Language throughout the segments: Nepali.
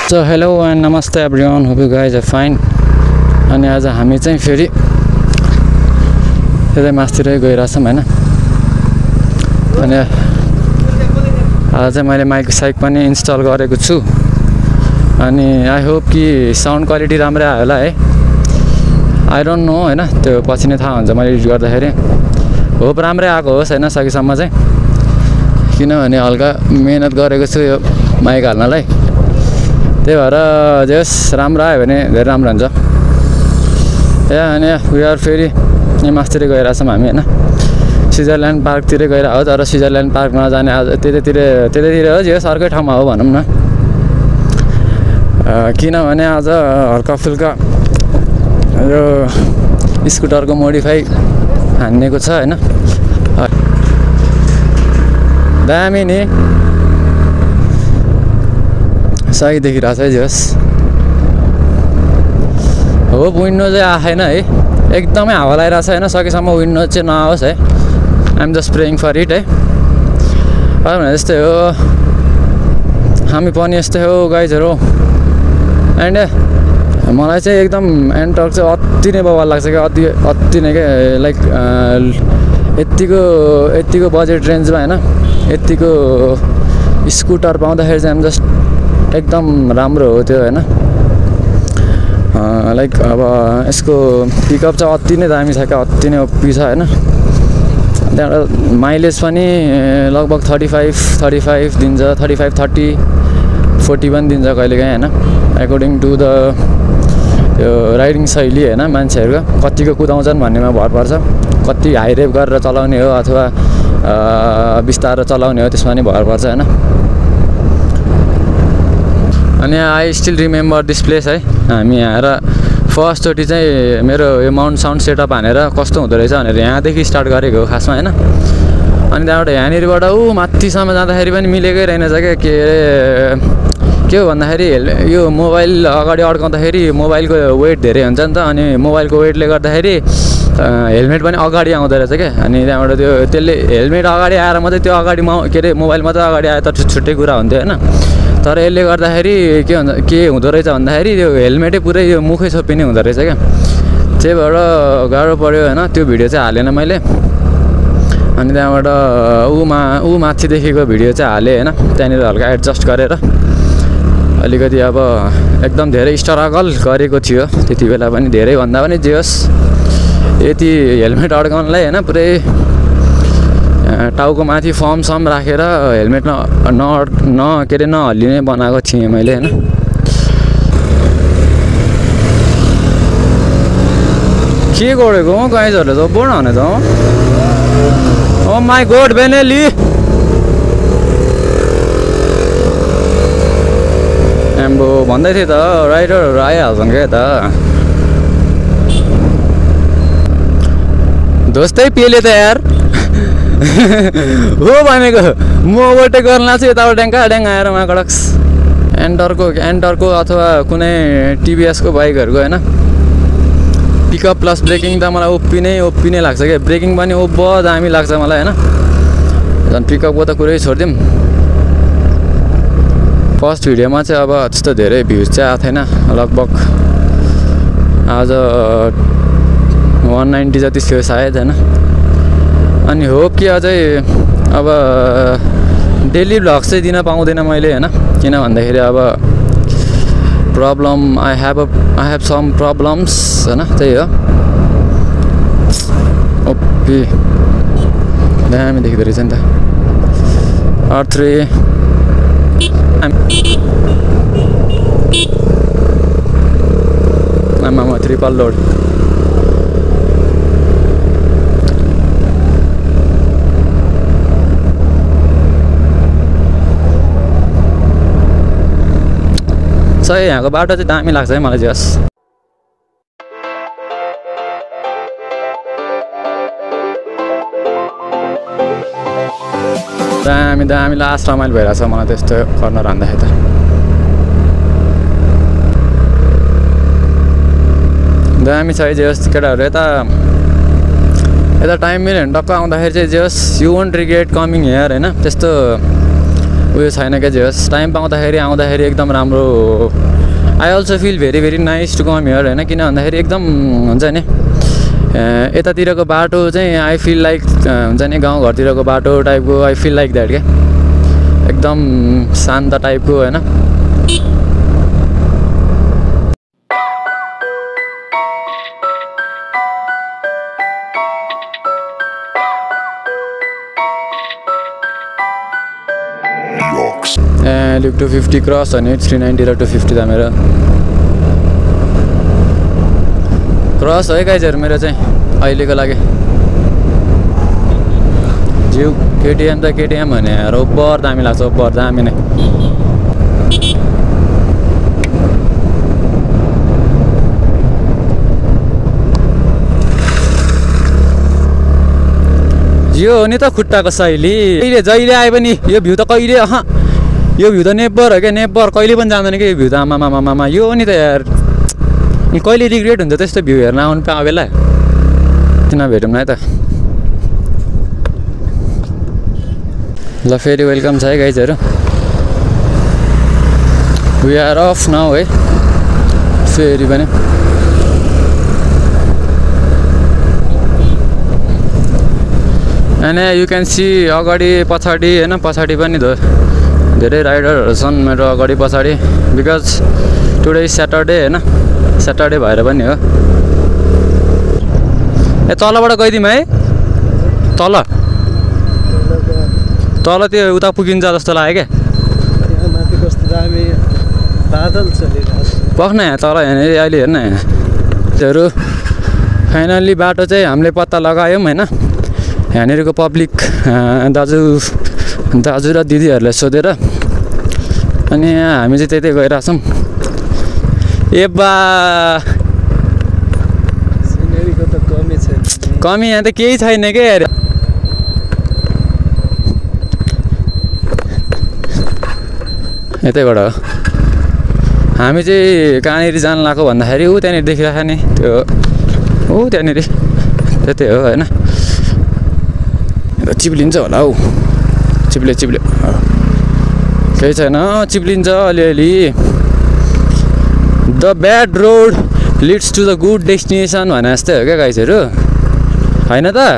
So hello and namaste everyone, hope you guys are fine. अनि आज हामी चाहिँ फेरि यतै मास्तिरै गइरहेछौँ हैन। अनि आज चाहिँ मैले माइक साइक पनि इन्स्टल गरेको छु। अनि आई होप कि साउन्ड क्वालिटी राम्रै आयो होला है। आई डोन्ट नो हैन, त्यो पछि नै थाहा हुन्छ मैले एडिट गर्दाखेरि। होप राम्रै आएको होस् हैन सकेसम्म चाहिँ, किनभने हल्का मेहनत गरेको छु यो माइक हाल्नलाई। त्यही भएर जस राम्रो आयो भने धेरै राम्रो हुन्छ। अनि वी आर फेरि यहाँ मास्तिरै गइरहेछौँ हामी हैन। स्विजरल्यान्ड पार्कतिरै गइरहेको हो, तर स्विजरल्यान्ड पार्क नजाने आज त्यतैतिर हो, जस अर्कै ठाउँमा हो भनौँ न। किनभने आज हल्का फुल्का यो स्कुटरको मोडिफाई हान्नेको छ हैन। दामी नि सही देखिरहेछ है जस। होप विन्डो चाहिँ आएन है, एकदमै हावा लगाइरहेछ हैन। सकेसम्म विन्डो चाहिँ नआओस् है। I'm just praying for it है। भने जस्तै हो, हामी पनि यस्तै हो गाइजहरू। एन्ड मलाई चाहिँ एकदम एन्टर्क चाहिँ अति नै बवाल लाग्छ क्या, अति नै क्या। लाइक यतिको बजेट रेन्जमा हैन, यतिको स्कुटर पाउँदाखेरि चाहिँ जस्ट एकदम राम्रो हो त्यो हैन। लाइक अब यसको पिकअप चाहिँ अति नै दामी छ क्या, अति नै ओपी छ हैन। त्यहाँबाट माइलेज पनि लगभग 35 दिन्छ, 35-30 40 पनि दिन्छ कहिलेकाहीँ हैन। एकोर्डिङ टु द यो राइडिङ शैली हैन मान्छेहरूको, कतिको कुदाउँछन् भन्नेमा भर पर्छ। कति हाई रेप गरेर चलाउने हो अथवा बिस्तारो चलाउने हो त्यसमा नि भर पर्छ हैन। अनि I still remember this place है। हामी यहाँ आएर फर्स्टचोटि चाहिँ मेरो यो माउन्ट साउन्ड सेटअप हानेर कस्तो हुँदो रहेछ भनेर यहाँदेखि स्टार्ट गरेको हो खासमा हैन। अनि त्यहाँबाट यहाँनिरबाट माथिसम्म जाँदाखेरि पनि मिलेकै रहेनछ क्या। के हो भन्दाखेरि यो मोबाइल अगाडि अड्काउँदाखेरि मोबाइलको वेट धेरै हुन्छ नि त। अनि मोबाइलको वेटले गर्दाखेरि हेलमेट पनि अगाडि आउँदो रहेछ क्या। अनि त्यहाँबाट त्यसले हेलमेट अगाडि आएर मात्रै त्यो अगाडि के अरे मोबाइल मात्रै अगाडि आयो त छुट्टै कुरा हुन्थ्यो हैन। तर यसले गर्दाखेरि के हुँदो रहेछ भन्दाखेरि त्यो हेलमेटै पुरै यो मुखै छोपिने हुँदो रहेछ क्या। त्यही भएर गाह्रो पऱ्यो हैन। त्यो भिडियो चाहिँ हालेन मैले। अनि त्यहाँबाट ऊ माथिदेखिको भिडियो चाहिँ हालेँ हैन। त्यहाँनिर हल्का एडजस्ट गरेर अलिकति अब एकदम धेरै स्ट्रगल गरेको थियो त्यति बेला पनि, धेरै भन्दा पनि जे होस् यति हेलमेट अड्काउनलाई हैन पुरै टाउको माथि फर्म राखेर हेलमेट के अरे नहल्लिने बनाएको थिएँ मैले हैन। के गरेको हो गाइजहरूले त बोर्ड हाने त। ओ माई गॉड बेनेली एम्बो भन्दै थिएँ त राइडरहरू आइहाल्छन् क्या त। दोस्तै पेले त यार हो भनेको म ओभरटेक गर्न लाग्छु यताबाट ड्याङ आएर माकडक्स। एन्टरको अथवा कुनै टिभीएसको बाइकहरूको हैन पिकअप प्लस ब्रेकिङ त मलाई ओपी नै लाग्छ क्या। ब्रेकिङ पनि दामी लाग्छ मलाई हैन। झन् पिकअपको त कुरै छोडिदिउँ। फर्स्ट भिडियोमा चाहिँ अब त्यस्तो धेरै भ्युज चाहिँ आएको थिएन, लगभग आज 190 जति थियो सायद हैन। अनि होप कि अझै अब डेली भ्लग्स चाहिँ दिन पाउँदैन मैले हैन। किन भन्दाखेरि अब problem I have some problems हैन। त्यही हो। ओपी दामी देखिँदो रहेछ नि त। R3 आमा ट्रिपल लोड। सही यहाँको बाटो चाहिँ दामी लाग्छ है मलाई जस। दामी लास्ट रमाइलो भइरहेछ मलाई त्यस्तो कर्नर हान्दाखेरि त। दामी छ है जे होस् केटाहरू। यता टाइम मिल्यो भने टक्क आउँदाखेरि चाहिँ जे होस् you won't regret coming here हैन। त्यस्तो उयो छैन क्या जे होस् टाइम पाउँदाखेरि आउँदाखेरि एकदम राम्रो हो I also feel very very nice to come here होइन किन भन्दाखेरि एकदम हुन्छ नि यतातिरको बाटो चाहिँ आई फिल लाइक हुन्छ नि गाउँघरतिरको बाटो टाइपको आई फिल लाइक द्याट क्या एकदम शान्त टाइपको होइन लुक 250 क्रस अनि 390 र 250 त मेरो क्रस है गाइजहरू मेरो चाहिँ अहिलेको लागि जिउ केटिएम त केटिएम भने ओभर दामी लाग्छ ओभर दामी नै यो हो नि त खुट्टाको शैली अहिले जहिले आए पनि यो भ्यू त कहिले यो भ्यू त नेभर हो क्या नेभर कहिले पनि जाँदैन क्या यो भ्यू त आमामामामा यो हो नि त यार कहिले रिग्रेट हुन्छ त्यस्तो भ्यू हेर्न आउनु पाएको बेला किन भेटौँ न है त ल फेरि वेलकम छ है गाइजहरू वी आर अफ नाउ है फेरि पनि एन्ड यु क्यान सी अगाडि पछाडि होइन पछाडि पनि धेरै राइडरहरू छन् मेरो अगाडि पछाडि बिकज टुडे इज स्याटरडे होइन स्याटरडे भएर पनि हो ए तलबाट गइदिउँ है तल त्यो उता पुगिन्छ जस्तो लाग्यो क्या पख्न यहाँ तल यहाँनिर अहिले हेर्न यहाँहरू फाइनल्ली बाटो चाहिँ हामीले पत्ता लगायौँ होइन यहाँनिरको पब्लिक दाजु र दिदीहरूलाई सोधेर अनि हामी चाहिँ त्यतै गइरहेछौँ ए बा कमी यहाँ त केही छैन क्या यार यतैबाट हो हामी चाहिँ कहाँनिर जानु लाग्यो भन्दाखेरि ऊ त्यहाँनिर देखिरहेको नि त्यो ऊ त्यहाँनिर त्यतै हो होइन चिप्लिन्छ होला हौ चिप्ले केही छैन चिप्लिन्छ अलिअलि the bad road leads to the good destination भने जस्तै हो क्या गाइजहरू होइन त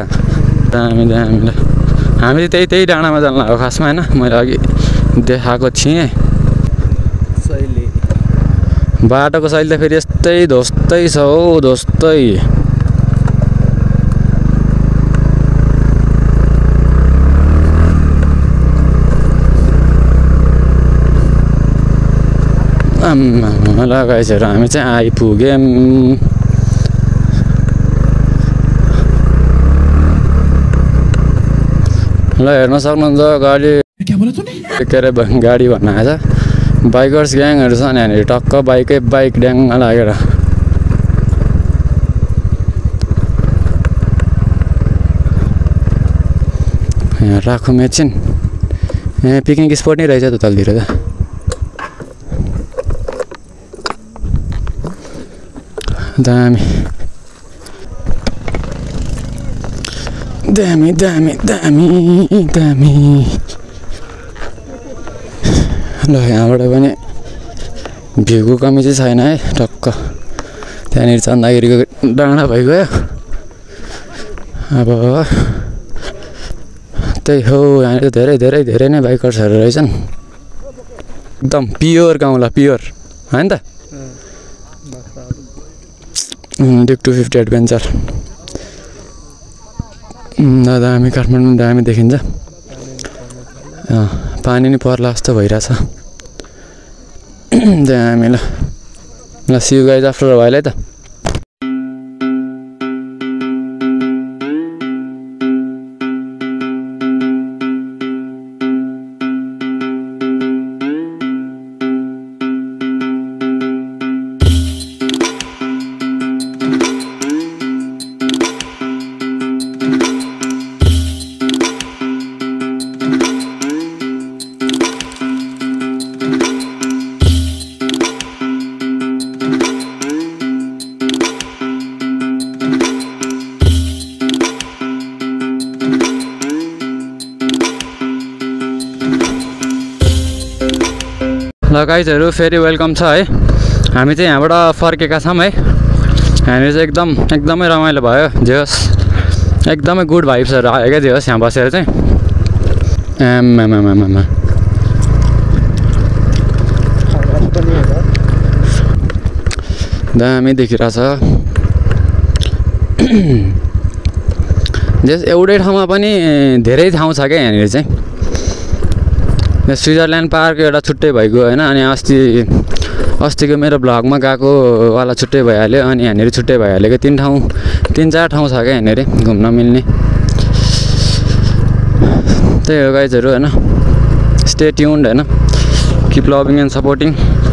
हामीले त्यही डाँडामा जानु लाग्यो खासमा होइन मैले अघि देखाएको थिएँ बाटोको शैली त फेरि यस्तै ध्वस्तै छ हौ ध्वस्तै ल गाइजहरू हामी चाहिँ आइपुग्यौँ ल हेर्न सक्नुहुन्छ गाडी के अरे गाडी भन्न आएछ बाइकर्स ग्याङहरू छ नि यहाँनिर टक्क बाइक ड्याङ लागेर यहाँ राखौँ एकछिन यहाँ पिकनिक स्पट नै रहेछ त तलतिर त दामी दामी दामी दामी दामी ल यहाँबाट पनि भ्यूको कमी चाहिँ छैन है टक्क त्यहाँनिर चन्दागिरीको डाँडा भइगयो अब त्यही हो यहाँनिर धेरै धेरै धेरै नै बाइकर्सहरू रहेछन् एकदम प्योर गाउँला प्योर होइन त डिक 250 एडभेन्चर दामी काठमाडौँ दामी देखिन्छ पानी नि पर्ला जस्तो भइरहेछ दामी ल see you guys after a while है त ल गाइजहरु फेरि वेलकम छ है। हामी चाहिँ यहाँबाट फर्केका छौं है। हामी चाहिँ एकदमै रमाइलो भयो। जे होस् एकदमै गुड भाइब्सहरु आयो के जे होस् यहाँ बसेर चाहिँ। आमामामामा दामी देखिरहेछ। जस एउटै ठाउँमा पनि धेरै ठाउँ छ क्या यहाँनिर चाहिँ। स्विजरल्यान्ड पार्क एउटा छुट्टै भइगयो हैन। अनि अस्तिको मेरो ब्लगमा गएको वाला छुट्टै भइहाल्यो। अनि यहाँनिर छुट्टै भइहाल्यो कि 3-4 ठाउँ छ क्या यहाँनिर घुम्न मिल्ने। त्यही हो गाइजहरु हैन। स्टे ट्युन्ड हैन। Keep loving and supporting.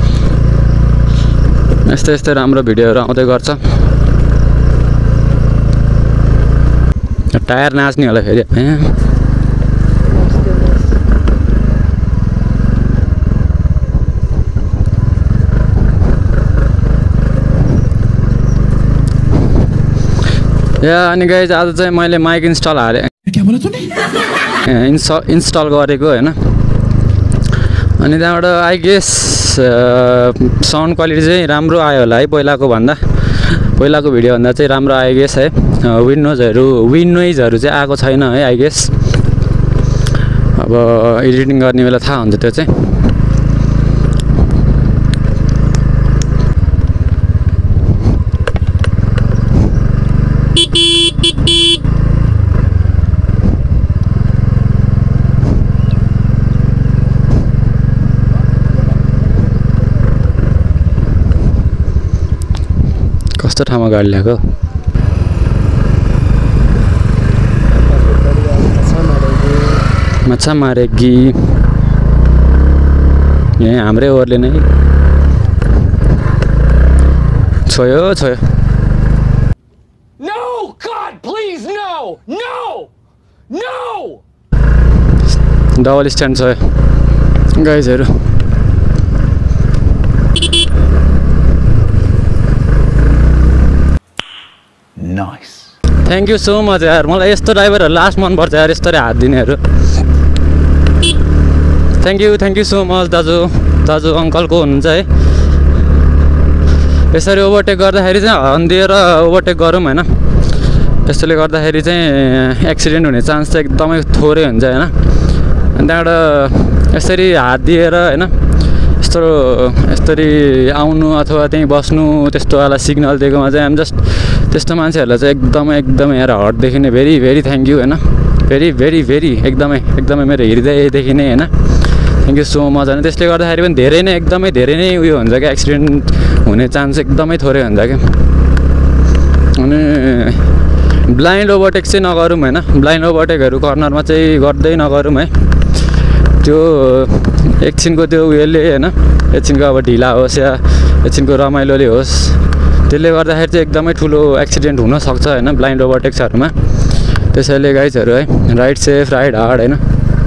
यस्तै राम्रो भिडियोहरु आउँदै गर्छ। टायर नाच्ने होला फेरि अनि गाइज आज चाहिँ मैले माइक इन्स्टल इन्स्टल गरेको हैन। अनि त्यहाँबाट आई गेस साउन्ड क्वालिटी चाहिँ राम्रो आयो होला है। पहिलाको भिडियो भन्दा चाहिँ राम्रो आयो गेस है। विन्डोजहरु चाहिँ आएको छैन है आई गेस। अब एडिटिङ गर्ने बेला थाहा हुन्छ त्यो चाहिँ। कस्तो ठाउँमा गाडी ल्याएको? माछा मारेगी यहाँ हाम्रै ओरले नै छोयो। No, God, please, no. Double stand छ गाइजहरु। Nice. Thank you so much यार। मलाई यस्तो ड्राइभरहरु लास्ट मन पर्छ यार, यस्तोले हात दिनेहरु। थ्याङ्क यू सो मच दाजु अङ्कलको हुनुहुन्छ है। यसरी ओभरटेक गर्दाखेरि चाहिँ हर्न दिएर ओभरटेक गरौँ हैन। त्यसले गर्दाखेरि चाहिँ एक्सिडेन्ट हुने चान्स चाहिँ एकदमै थोरै हुन्छ हैन। अनि त्यहाँबाट यसरी हात दिएर हैन यस्तरी आउनु अथवा त्यही बस्नु त्यस्तो वाला सिग्नल दिएकोमा चाहिँ आम जस्ट त्यस्तो मान्छेहरुलाई चाहिँ एकदमै यार हर्टदेखि नै भेरी थ्याङ्क यू हैन। भेरी एकदमै मेरो हृदयदेखि नै हैन। थ्याङ्क यू सो मच हैन। त्यसले गर्दाखेरि पनि धेरै नै उयो हुन्छ क्या, एक्सिडेन्ट हुने चान्स एकदमै थोरै हुन्छ क्या। अनि ब्लाइन्ड ओभरटेक चाहिँ नगरौँ हैन। ब्लाइन्ड ओभरटेकहरु कर्नरमा चाहिँ गर्दै नगरौँ है। त्यो एकछिनको त्यो उयोले हैन, एकछिनको अब ढिला होस् या एकछिनको रमाइलोले होस्, त्यसले गर्दाखेरि चाहिँ एकदमै ठुलो एक्सिडेन्ट हुन सक्छ हैन ब्लाइन्ड ओभरटेक्सहरुमा। त्यसैले गाइजहरु है, राइड सेफ राइड हार्ड हैन।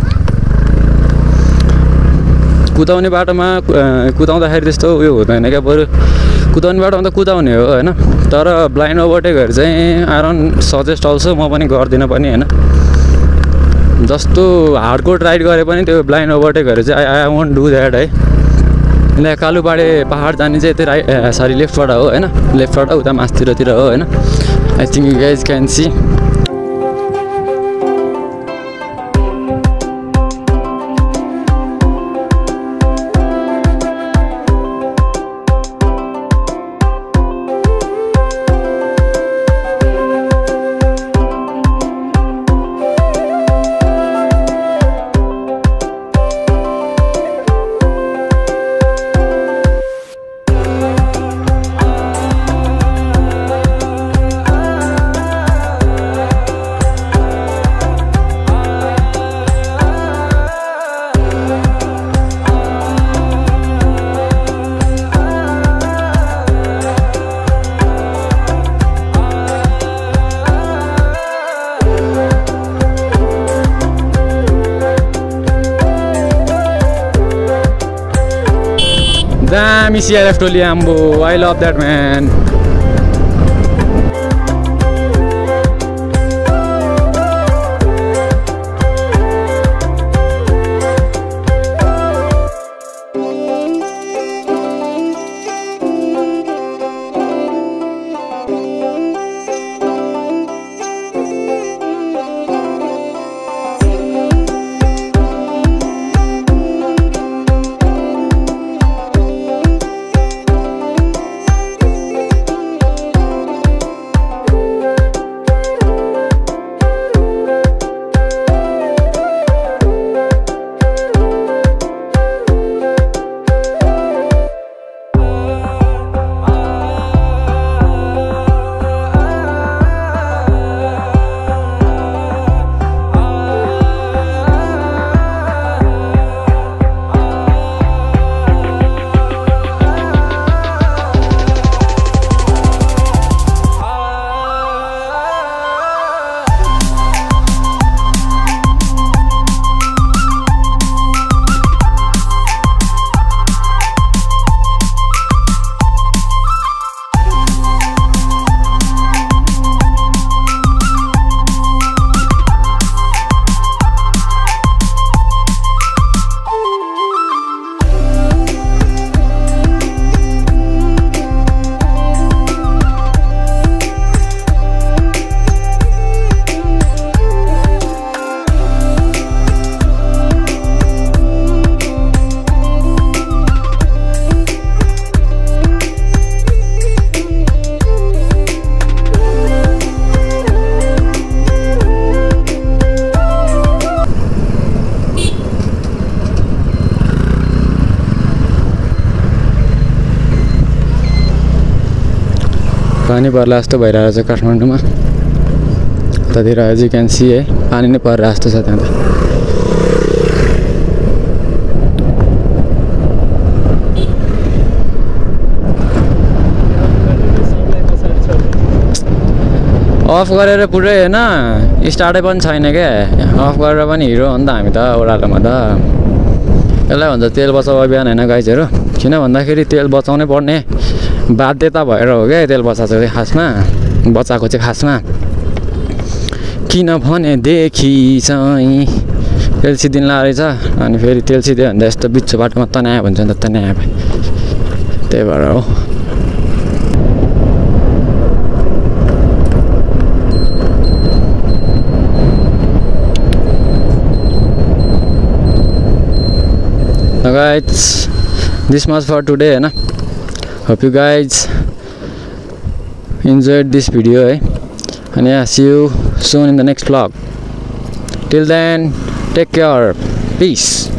कुदाउने बाटोमा कुदाउँदाखेरि त्यस्तो उयो हुँदैन क्या। बरु कुदाउने बाटोमा त कुदाउने हो हैन। तर ब्लाइन्ड ओभरटेकहरु चाहिँ आई डोन्ट सजेस्ट अल्सो। म पनि गर्दिनँ पनि हैन। जस्तो हार्डकोर राइड गरे पनि त्यो ब्लाइन्ड ओभरटेकहरु चाहिँ आई वोन्ट डु द्याट है। यहाँ कालुपाडे पहाड जाने चाहिँ त्यो लेफ्टबाट हो हैन। लेफ्टबाट उता मास्तिरतिर हो हैन। I think you guys can see. Damn, CRF Toliambo. I love that, man. पानी पर्ला जस्तो भइरहेको छ काठमाडौँमा उतातिर एज यु क्यान सी है पानी नै परिरहेको जस्तो छ त्यहाँ त अफ गरेर पुरै होइन स्टार्टै पनि छैन क्या अफ गरेर पनि हिरो हो नि त हामी त ओह्रालोमा त यसलाई भन्छ तेल बचाउ अभियान होइन गाइजहरू किन भन्दाखेरि तेल बचाउनै पर्ने बाध्यता भएर हो क्या तेल बचाएको चाहिँ खासमा किनभनेदेखि चाहिँ तेल्सी दिन रहेछ अनि फेरि तेल्सी दियो भने त यस्तो बिच्चो बाटोमा तनायो भन्छ नि त तनायो त्यही भएर हो guys, this much for today hai na. Hope you guys enjoyed this video and yeah, see you soon in the next vlog. Till then, take care, peace.